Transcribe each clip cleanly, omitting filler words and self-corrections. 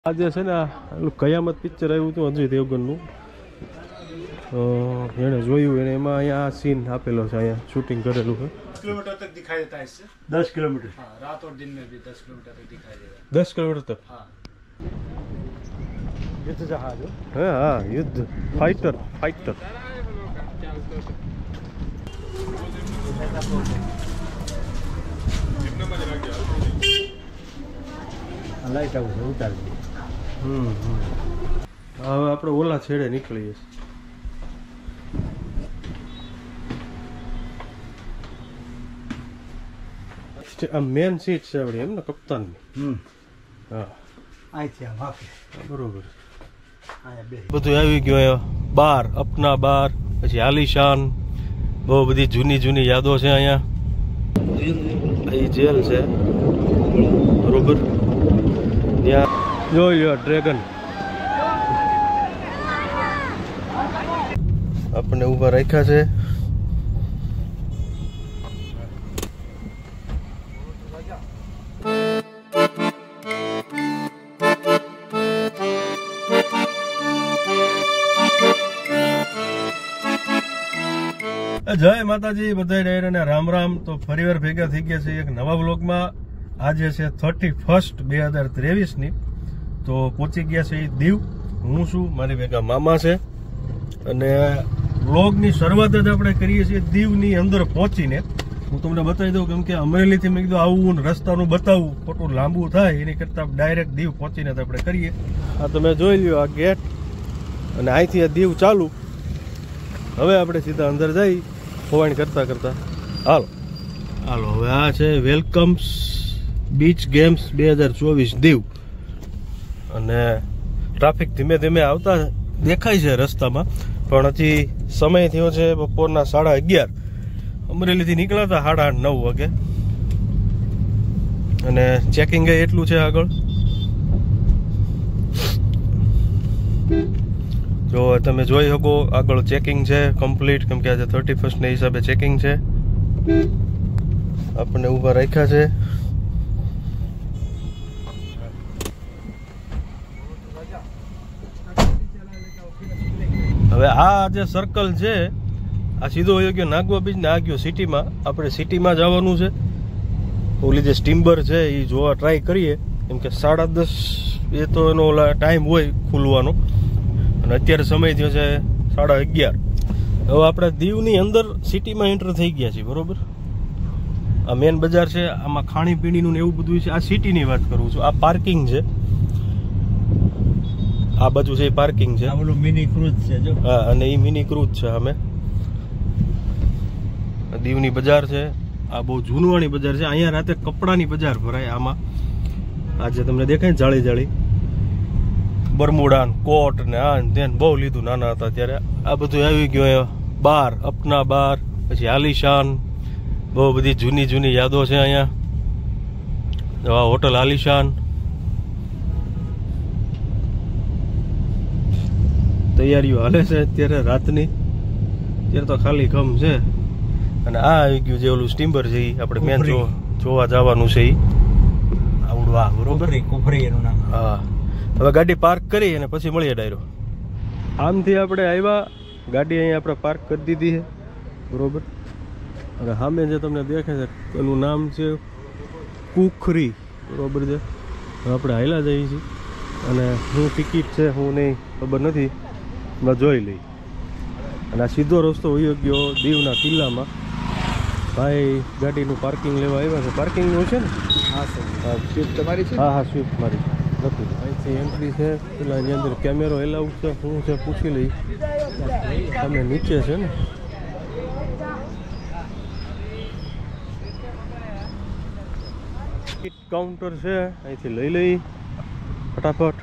આજે છે ને કયામત પિક્ચર આવ્યું હતું અજય દેવગનનું, એને જોયું એને એમાં અહીંયા આ સીન આપેલો છે, અહીંયા શૂટિંગ કરેલું છે। 10 किलोमीटर तक दिखाई देता है इससे। 10 किलोमीटर, हाँ, रात और दिन में भी 10 किलोमीटर तक दिखाई देता है। 10 किलोमीटर तक। हाँ, युद्ध जहाज हाँ हाँ, युद्ध फाइटर फाइटर। लाइट हाउस उतार दी। હવે આપણે ઓલા છેડે નીકળીએ। આ મેન સીટ છે આપણી એમ ને કપ્તાનની? હા, અહીંથી આમ આપે બરોબર। અહીંયા બે બધું આવી ગયું બાર, અપના બાર, પછી આલિશાન, બહુ બધી જૂની જૂની યાદો છે અહીંયા। એ જેલ છે બરોબર, ત્યાં જોઈ લો ડ્રેગન આપણને ઊભા રાખ્યા છે। જય માતાજી, બધા ડાયરાને રામ રામ। તો ફરીવાર ભેગા થઈ ગયા છે એક નવા વ્લોગમાં। આજે છે 31 2023ની। તો પહોંચી ગયા છે દીવ। હું છું, મારી ભેગા મામા છે, અને વ્લોગની શરૂઆત જ આપણે કરીએ છીએ દીવની અંદર પહોંચીને। હું તમને બતાવી દઉં, કેમ કે અમરેલીથી મેં કીધું આવું રસ્તાનું બતાવવું ખોટું લાંબુ થાય, એની કરતાં ડાયરેક્ટ દીવ પહોંચીને તો આપણે કરીએ। હા, તમે જોઈ લ્યો આ ગેટ, અને અહીંથી આ દીવ ચાલુ। હવે આપણે સીધા અંદર જઈ ફોવાણ કરતા કરતા હાલો હાલો। હવે આ છે વેલકમ્સ બીચ ગેમ્સ 2024 દીવ, અને ટ્રાફિક ધીમે ધીમે આવતા દેખાય છે રસ્તામાં, પણ હજી સમય થયો છે બપોરના 11:30। અમરેલીથી નીકળ્યા હતા 8:30 વાગે, અને ચેકિંગ એટલું છે આગળ। જો તમે જોઈ શકો આગળ ચેકિંગ છે કમ્પ્લીટ, કેમ કે આજે 31 ને હિસાબે ચેકિંગ છે। આપણને ઊભા રાખ્યા છે। હવે આ જે સર્કલ છે આ સીધો વયો ગયો નાગવા બીચ ને આ ગયો સિટીમાં। આપણે સિટીમાં જવાનું છે। ઓલી જે સ્ટીમ્બર છે એ જોવા ટ્રાય કરીએ, કેમ કે 10:30 એ તો એનો ઓલા ટાઈમ હોય ખુલવાનો, અને અત્યારે સમય થયો છે 11:30। હવે આપણે દીવની અંદર સિટીમાં એન્ટર થઈ ગયા છીએ બરોબર। આ મેન બજાર છે, આમાં ખાણીપીણીનું ને એવું બધું છે। આ સિટીની વાત કરું છું। આ પાર્કિંગ છે, આ બાજુ છે એ પાર્કિંગ છે। ઓલું મિની ક્રૂઝ છે જો। હા, અને એ મિની ક્રૂઝ છે અમે। દીવની બજાર છે, આ બહુ જૂનવાણી બજાર છે। અહીંયા રાતે કપડાની બજાર ભરાય આમાં। આજે તમને દેખાય જાળી જાળી બરમુડા કોટ ને આ તેન બહુ લીધું નાના હતા ત્યારે। આ બધું આવી ગયું બાર, અપના બાર, પછી આલિશાન, બહુ બધી જૂની જૂની યાદો છે અહીંયા। આ હોટલ આલિશાન। તૈયારીઓ હાલે છે અત્યારે રાતની, અત્યારે તો ખાલી ખમ છે। અને આ આવી ગયું જે ઓલું સ્ટીમ્બર છે, એ આપણે મેન જોવા જવાનું છે। એ આવડું આ બરોબર કુફરી એનું નામ। હા, હવે ગાડી પાર્ક કરી અને પછી મળીએ ડાયરો। આમથી આપણે આવ્યા, ગાડી અહીંયા આપણે પાર્ક કરી દીધી છે બરોબર। અને સામે જે તમને દેખે છે એનું નામ છે કુખરી બરોબર છે। હવે આપણે હાલ્યા જઈએ છીએ, અને શું ટિકિટ છે શું નહીં ખબર નથી, જોઈ લઈ। અને આ સીધો રસ્તો હોઈ ગયો દીવના કિલ્લામાં। ભાઈ ગાડીનું પાર્કિંગ લેવા આવ્યા છે, પાર્કિંગનું છે ને? હા સર, સ્વિફ્ટ તમારી છે? હા હા, સ્વિફ્ટ મારી નથી। અહીંથી એન્ટ્રી છે, પેલા એની અંદર કેમેરો એલાઉ છે શું છે પૂછી લઈ। તમે નીચે છે ને, ટિકિટ કાઉન્ટર છે, અહીંથી લઈ લઈ ફટાફટ।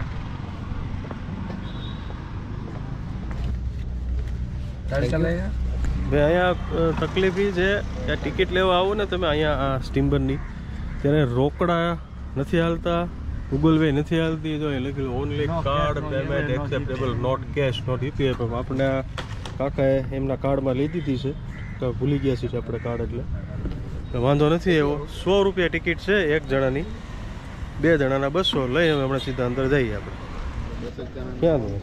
ભાઈ અહીંયા તકલીફ એ છે કે ટિકિટ લેવા આવો ને તમે અહીંયા આ સ્ટીમ્બરની, ત્યારે રોકડા નથી હાલતા, ગૂગલ પે નથી હાલતી। જો એ લખેલું only card payment acceptable, not cash, not UPI. પણ આપણે કાકાએ એમના કાર્ડમાં લઈ દીધી છે, તો ભૂલી ગયા છીએ આપણે કાર્ડ, એટલે વાંધો નથી એવો। 100 રૂપિયા ટિકિટ છે એક જણાની, 2 જણાના 200 લઈ હવે હમણાં સીધા અંદર જઈએ આપણે. ક્યાં જઈએ?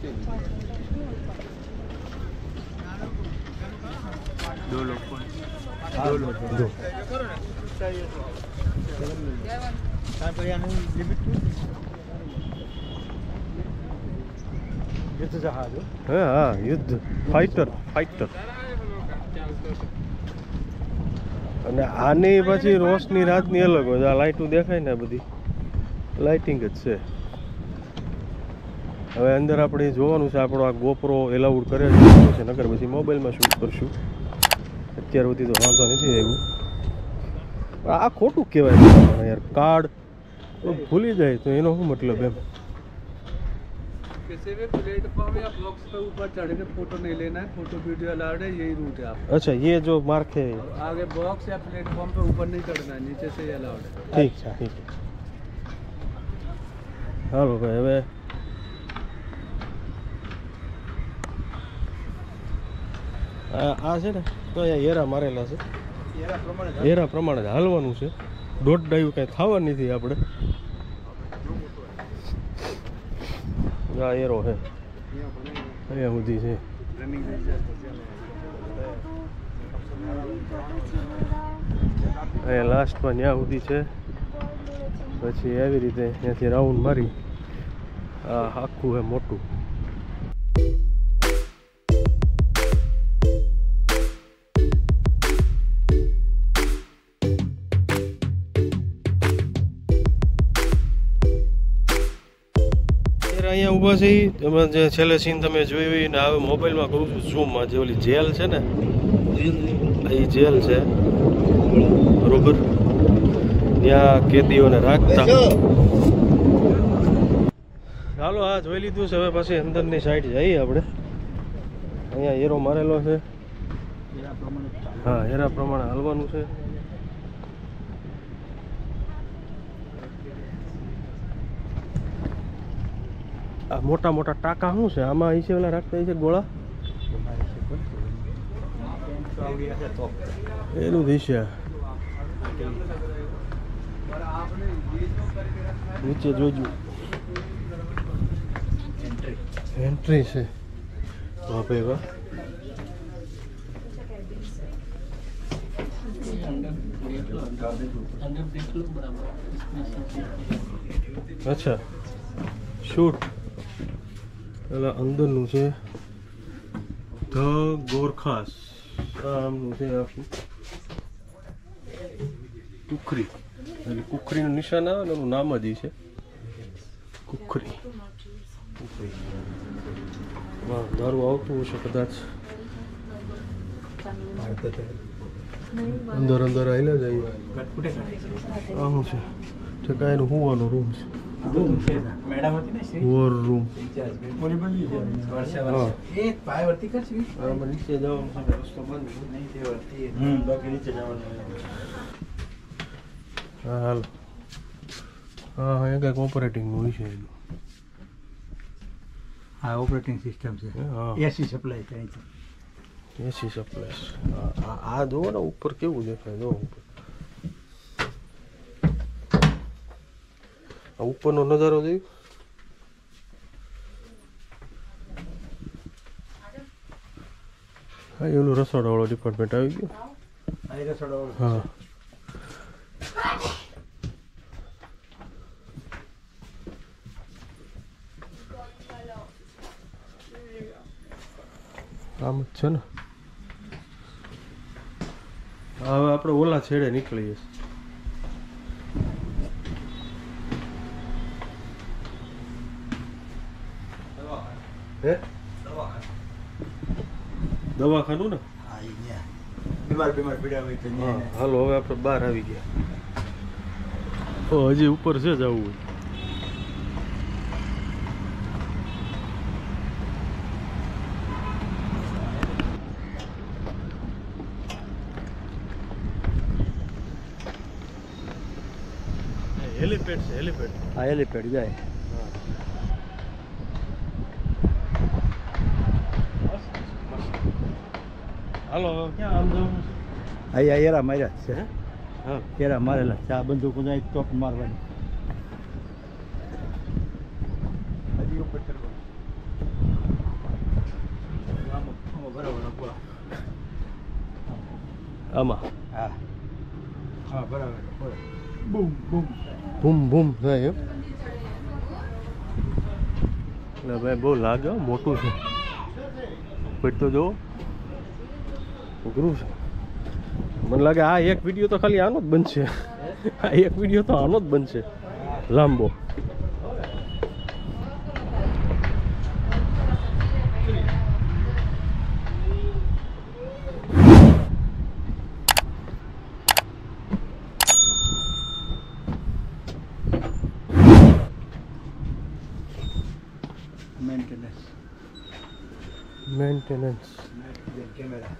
હા યુદ્ધ ફાઈટર. અને આની પછી રોશની રાતની અલગ હોય. આ લાઇટો દેખાય ને બધી લાઇટિંગ જ છે. હવે અંદર આપણે જોવાનું છે આપણો આ ગોપ્રો એલાઉડ કરે છે નકર પછી મોબાઈલમાં શૂટ કરશું. અત્યાર સુધી તો વાંધો નથી આવ્યું. આ ખોટું કહેવાય યાર. કાર્ડ ભૂલી જાય તો એનો શું મતલબ એમ? किसी भी प्लेटफॉर्म या बॉक्स पे ऊपर चढ़ने फोटो नहीं लेना है. फोटो वीडियो अलाउड है. यही रूट है आप. अच्छा ये जो मार्क है आगे बॉक्स या प्लेटफॉर्म पे ऊपर नहीं चढ़ना है. नीचे से ही अलाउड है. ठीक है ठीक है. હાલો ભાઈ હવે આ છે ને તો અહીંયા હેરા મારેલા છે. હેરા પ્રમાણે જ હાલવાનું છે. દોઢ ડાયું કાંઈ થવા નથી આપણે. આ એરો છે અહીંયા સુધી છે. અહીંયા લાસ્ટમાં ત્યાં સુધી છે. પછી આવી રીતે ત્યાંથી રાઉન્ડ મારી આ આખું છે મોટું. અહીંયા ઊભા છે તમે જે છેલ્લે સીન તમે જોયું ને હવે મોબાઈલમાં કરું છું ઝૂમમાં. જે ઓલી જેલ છે ને એ જેલ છે બરોબર. ત્યાં કેદીઓને રાખતા. ચાલો આ જોઈ લીધું છે. હવે પછી અંદરની સાઈડ જઈએ આપણે. અહીંયા એરો મારેલો છે. હા એરા પ્રમાણે હાલવાનું છે. આ મોટા મોટા ટાંકા શું છે આમાં? અહીં છે ઓલા રાખતા છે ગોળા એનું દિશા નીચે જોજો. એન્ટ્રી છે વાહ ભાઈ વાહ. અચ્છા શૂટ પેલા અંદરનું છે. ધ ગોરખાસ આમનું છે આખું. કુખરી એટલે કુખરીનું નિશાન આવે ને એનું નામ જ છે કુખરી. વાહ દારૂ આવતું હશે કદાચ. અંદર અંદર આવેલા જાય. આ શું છે? ઠેકાયનું હોવાનો રૂમ છે. War room. નીચે જવાનું છે રસ્તો બંધ. હા હાલો. હા હા એ કંઈક ઓપરેટિંગનું હોય છે એનું. હા ઓપરેટિંગ સિસ્ટમ છે. હા એસી સપ્લાય થાય છે. AC supply. આ જુઓ ને ઉપર કેવું દેખાય. જો ઉપર ઉપરનો નજારો જોયું. હા એનું રસોડા વાળો ડિપાર્ટમેન્ટ આવી ગયો. હા આમ જ છે ને. હવે આપણે ઓલા છેડે નીકળીએ. હે દવાખાનું ને? બીમાર પીડા હોય તો હા હાલો હવે આપણે બહાર આવી ગયા. હજી ઉપર છે જવું હોય. હેલીપેડ છે. હેલીપેડ. હા હેલીપેડ જાય. હાલો ક્યાં આમ જવાનું છે? અહીંયા એરા માર્યા છે. હા એરા મારેલા છે. આ બંદૂકો જાય ટોપ મારવાની. બરાબર આમાં હા હા બરાબર બૂમ બૂમ બૂમ બૂમ થાય એમ. એટલે ભાઈ બહુ લાગે હો, મોટું છે. પેટ તો જો ઉઘરું છે. મને લાગે આ એક વિડીયો તો ખાલી આનો જ બનશે. આ એક વિડીયો તો આનો જ બનશે લાંબો. Maintenance camera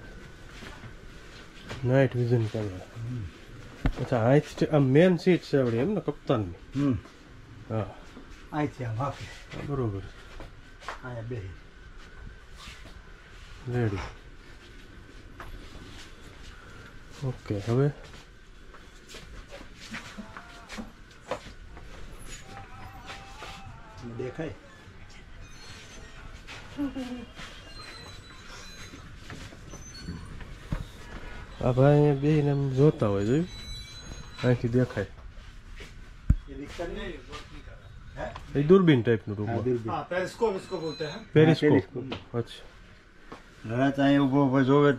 night vision camera. અચ્છા આ મેન સીટ છે આપણી એમ ને કપ્તાનની. હા અહીંથી આમ આપે બરોબર અહીંયા બે રેડી. ઓકે હવે દેખાય આ ભાઈ અહીંયા બેહીને એમ જોતા હોય જોયું અહીંથી દેખાય. એ દૂરબીન ટાઈપનું ટૂંકમાં. हाँ पेरिस्कोप इसको बोलते हैं. પેરિસ્કોપ. અચ્છા ઘણા ત્યાં ઊભો ઊભો જોવે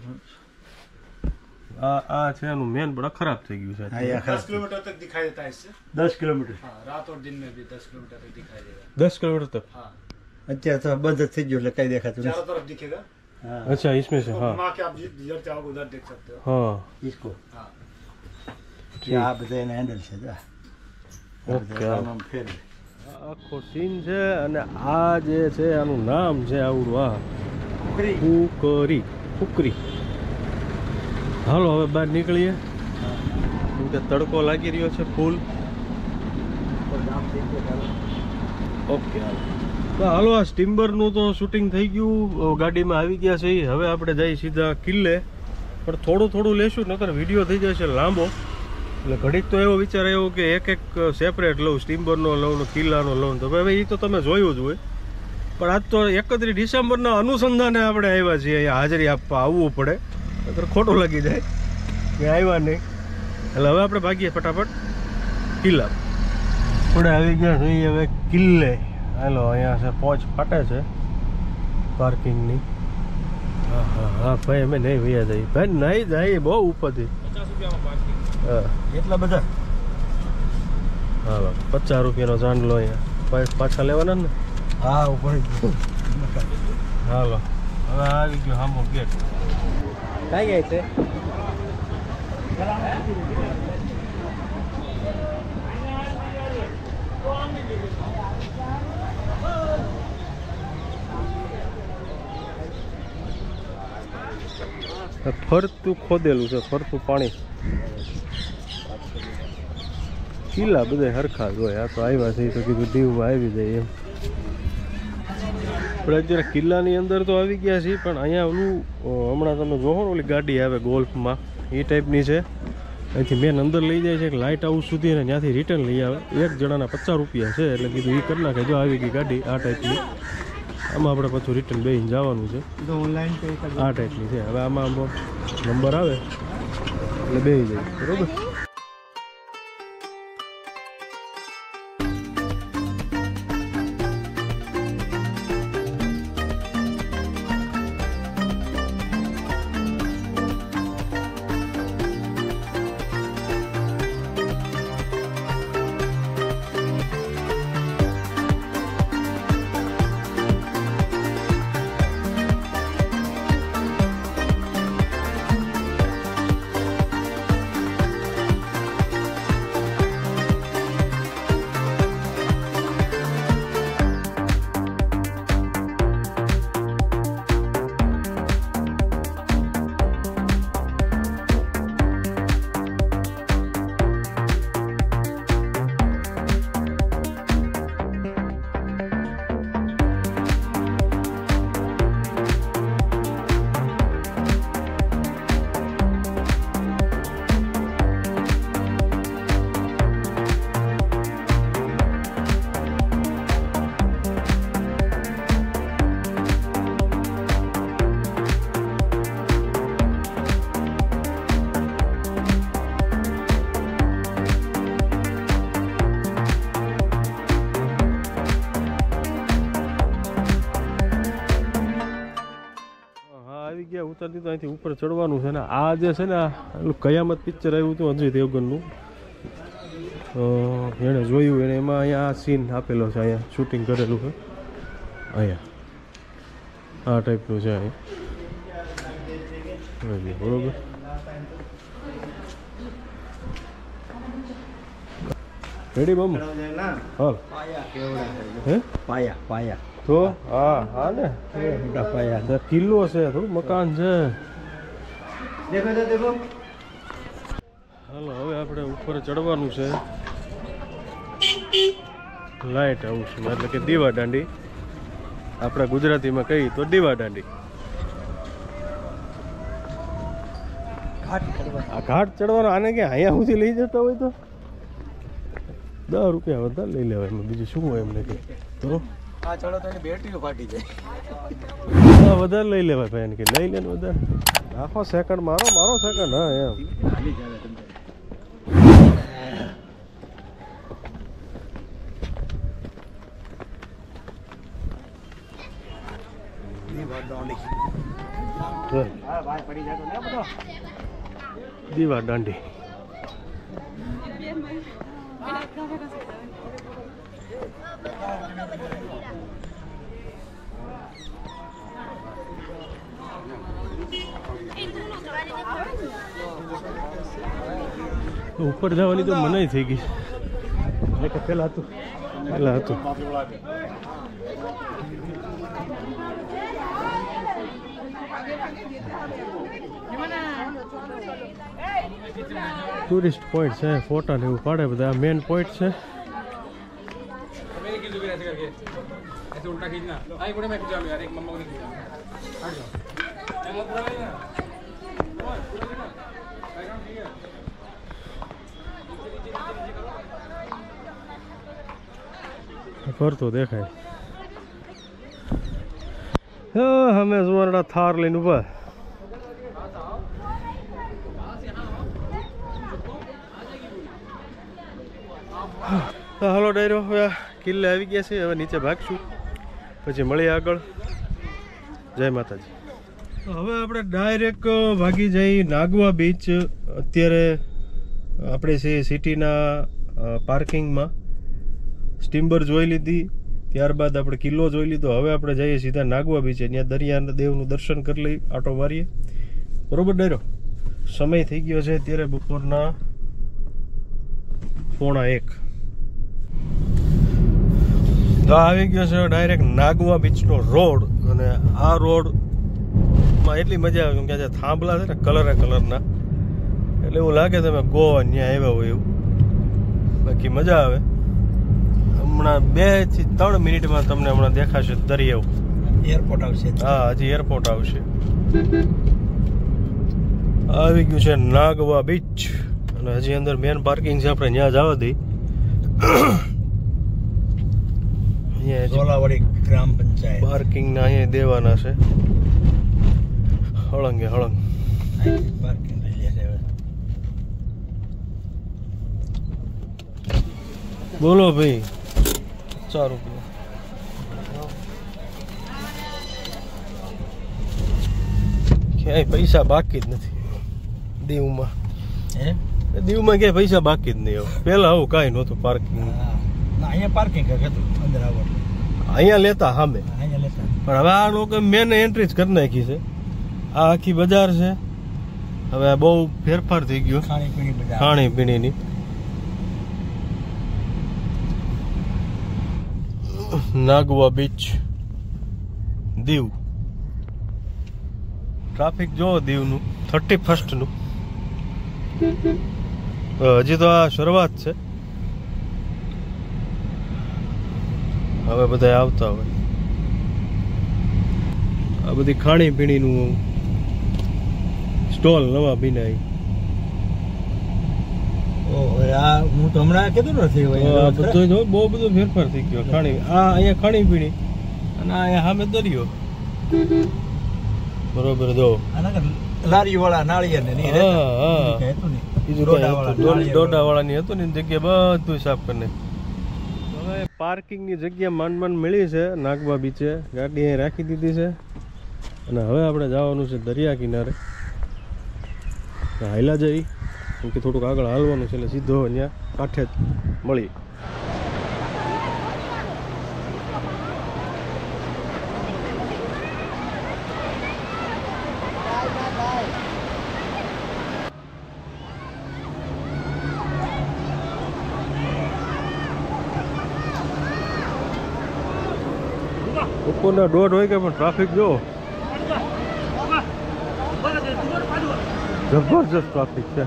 આ છે એનું મેન બड़ा ખરાબ થઈ ગયું છે. અહીંયા 10 किलोमीटर तक दिखाई देता है इससे. 10 કિલોમીટર हाँ रात और दिन में भी 10 किलोमीटर तक दिखाई देगा. 10 किलोमीटर तक. हाँ અત્યારે તો બંધ જ થઈ ગયું એટલે કઈ દેખાતું चारों નથી तरफ दिखेगा. હા अच्छा इसमें से तो हाँ घुमा के आप जिधर चाहोगे उधर देख सकते हो. हाँ ઈસકો हाँ આ બધા એના હેન્ડલ છે જા ઓકે. આમ ફેરવે આખો સીન છે અને આ જે છે આનું નામ છે આવડું આ ફુકરી. હાલો હવે બહાર નીકળીએ કેમ કે તડકો લાગી રહ્યો છે ફૂલ. ઓકે હાલો તો હાલો આ સ્ટીમ્બરનું તો શૂટિંગ થઈ ગયું, ગાડીમાં આવી ગયા છે. હવે આપણે જઈએ સીધા કિલ્લે, પણ થોડું થોડું લેશું નકર વિડીયો થઈ જશે લાંબો. એટલે ઘડીક તો એવો વિચાર આવ્યો કે એક એક સેપરેટ લઉં, સ્ટીમ્બરનો લઉં ને કિલ્લાનો લઉં. તો ભાઈ એ તો તમે જોયું જ હોય, પણ આજ તો 31 ડિસેમ્બરના અનુસંધાને આપણે આવ્યા છીએ. અહીંયા હાજરી આપવા આવવું પડે, નકર ખોટું લાગી જાય કે આવ્યા નહીં. એટલે હવે આપણે ભાગીએ ફટાફટ કિલ્લા. આપણે આવી ગયા છીએ હવે કિલ્લે. હાલો અહીંયા છે પહોંચ ફાટે છે પાર્કિંગની. હા હા હા ભાઈ અમે નહીં વૈયા જઈએ ભાઈ, નહીં જાય બહુ ઉપરથી. 50 रुपया में पार्किंग. હા એટલા બધા હા 50 રૂપિયાનો ચાંદલો અહીંયા પાછા લેવાના ને. હા ઉપર હાલો હવે આવી ગયો સામો ગેટ. કઈ જાય છે ફરતું ખોદેલું છે, ફરતું પાણી. કિલ્લા બધા હરખા જ હોય. આ તો આવ્યા છે તો કીધું દીવમાં આવી જાય એમ. આપણે અત્યારે કિલ્લાની અંદર તો આવી ગયા છીએ, પણ અહીંયા ઓલું હમણાં તમે જોવો ને ઓલી ગાડી આવે ગોલ્ફમાં એ ટાઈપની છે. અહીંથી મેન અંદર લઈ જાય છે લાઇટ હાઉસ સુધી અને ત્યાંથી રિટર્ન લઈ આવે. એક જણાના 50 રૂપિયા છે. એટલે કીધું એ કરી નાખે. જો આવી ગઈ ગાડી આ ટાઈપની. આમાં આપણે પાછું રિટર્ન બેસીને જવાનું છે. ઓનલાઈન આ ટાઈપની છે. હવે આમાં નંબર આવે એટલે બેસી જાય બરોબર. જગ્યા ઉતરતી તો અહીંથી ઉપર ચડવાનું છે ને આ જે છે ને પેલું કયામત પિક્ચર આવ્યું હતું અજય દેવગનનું એણે જોયું એને એમાં અહીંયા આ સીન આપેલો છે અહીંયા શૂટિંગ કરેલું છે અહીંયા આ ટાઈપનું છે અહીંયા બરોબર રેડી બમ હાલ હે પાયા તો હા ને મોટા પાયા કિલ્લો છે થોડું મકાન છે દેખો હાલો હવે આપણે ઉપર ચડવાનું છે લાઇટ હાઉસમાં એટલે કે દીવા દાંડી આપણે ગુજરાતીમાં કહીએ તો દીવા દાંડી આ ઘાટ ચડવાનો આને કે અહીંયા સુધી લઈ જતા હોય તો 10 રૂપિયા વધારે લઈ લેવાય એમાં બીજું શું હોય એમને કે તો આ ચડો તો એની બેટરીઓ ફાટી જાય વધારે લઈ લેવાય ભાઈ એને કે લઈ લે વધારે આખો સેકન્ડ મારો સેકન્ડ હા એમ દીવા દાંડી ઉપર જવાની તો મનાઈ થઈ ગઈ પેલા હતું टूरिस्ट पॉइंट है फोटा ने पाड़े बता मेन पॉइंट है पर तो देखा है हमें जुआरा थार लेने ऊपर હાલો ડાયરો હવે કિલ્લે આવી ગયા છે હવે નીચે ભાગશું પછી મળીએ આગળ જય માતાજી હવે આપણે ડાયરેક્ટ ભાગી જઈ નાગવા બીચ અત્યારે આપણે છે સિટીના પાર્કિંગમાં સ્ટીમ્બર જોઈ લીધી ત્યારબાદ આપણે કિલ્લો જોઈ લીધો હવે આપણે જઈએ સીધા નાગવા બીચે ત્યાં દરિયા દેવનું દર્શન કરી લઈ આટો મારીએ બરોબર ડાયરો સમય થઈ ગયો છે અત્યારે બપોરના 12:45 તો આવી ગયો છે ડાયરેક્ટ નાગવા બીચનો રોડ અને આ રોડમાં એટલી મજા આવે કે જે થાંભલા છે ને કલરના એટલે એવું લાગે તમે ગોવા ત્યાં આવ્યા હોય એવું બાકી મજા આવે હમણાં 2 થી 3 મિનિટમાં તમને હમણાં દેખાશે દરિયો એરપોર્ટ આવશે હા હજી એરપોર્ટ આવશે આવી ગયું છે નાગવા બીચ અને હજી અંદર મેન પાર્કિંગ છે આપણે ત્યાં જવા દઈ ગોલાવાડી ગ્રામ પંચાયત પાર્કિંગ ના અહીંયા દેવાના છે હળંગે હળંગ પાર્કિંગ લઈ લે બોલો ભાઈ 4 રૂપિયા ક્યાંય પૈસા બાકી જ નથી દીવમાં ક્યાંય પૈસા બાકી જ નહીં પેલા આવું કાંઈ નહોતું પાર્કિંગ અહીંયા પાર્કિંગ હતું અંદર આવો અહીંયા લેતા સામે અહીંયા લેતા પણ હવે આ લોકો મેન એન્ટ્રી જ કરી નાખી છે આ આખી બજાર છે હવે બહુ ફેરફાર થઈ ગયો ખાણીપીણીની નાગવા બીચ દીવ ટ્રાફિક જો દીવનું 31st નું હજી તો આ શરૂઆત છે હવે બધા આવતા હોય આ બધી ખાણીપીણીનું સ્ટોલ નવા બિનાઈ હું તો હમણાં કીધું નથી બહુ બધો ફેરફાર થઈ ગયો અહીંયા ખાણીપીણી અને અહીંયા સામે દરિયો બરોબર જો લારી વાળા નાળિયેર ને દોડા વાળાની હતું ને જગ્યા બધું સાફ કરીને હવે પાર્કિંગની જગ્યા માંડ મળી છે નાગવા બીચે ગાડી અહીં રાખી દીધી છે અને હવે આપણે જવાનું છે દરિયા કિનારે. હાઈલા જઈ કેમ કે થોડુંક આગળ હાલવાનું છે એટલે સીધો અહીંયા કાંઠે જ મળી. બપોરના 1:30 હોય કે પણ ટ્રાફિક જો જબરજસ્ત ટ્રાફિક છે.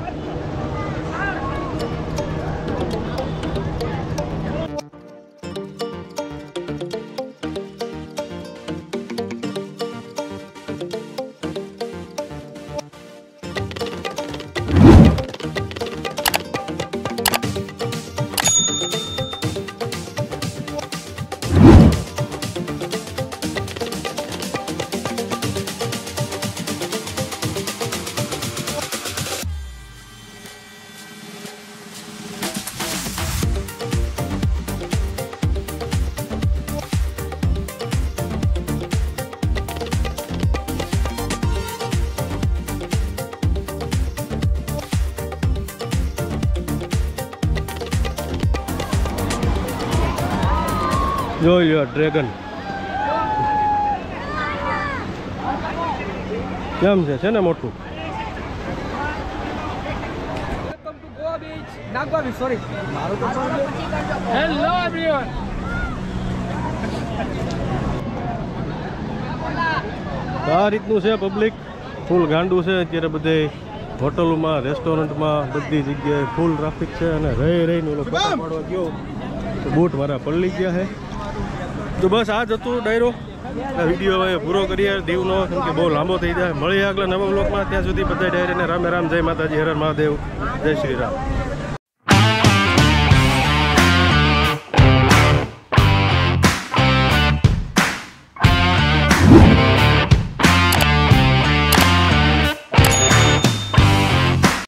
જોઈ લ્યો ડ્રેગન કેમ છે ને મોટું. Hello everyone. આ રીતનું છે પબ્લિક. ફૂલ ગાંડું છે અત્યારે બધે હોટલોમાં રેસ્ટોરન્ટમાં બધી જગ્યાએ ફૂલ ટ્રાફિક છે. અને રહીને ઓલો ફોટા પાડવા ગયો તો બૂટ મારા પલળી ગયા છે. તો બસ આ જ હતું ડાયરો. આ વિડીયો હવે પૂરો કરીએ દીવનો કેમ કે બહુ લાંબો થઈ જાય. મળીએ આગલા નવા બ્લોગમાં. ત્યાં સુધી બધા ડાયરાને રામે રામ. જય માતાજી, હર હર મહાદેવ, જય શ્રી રામ.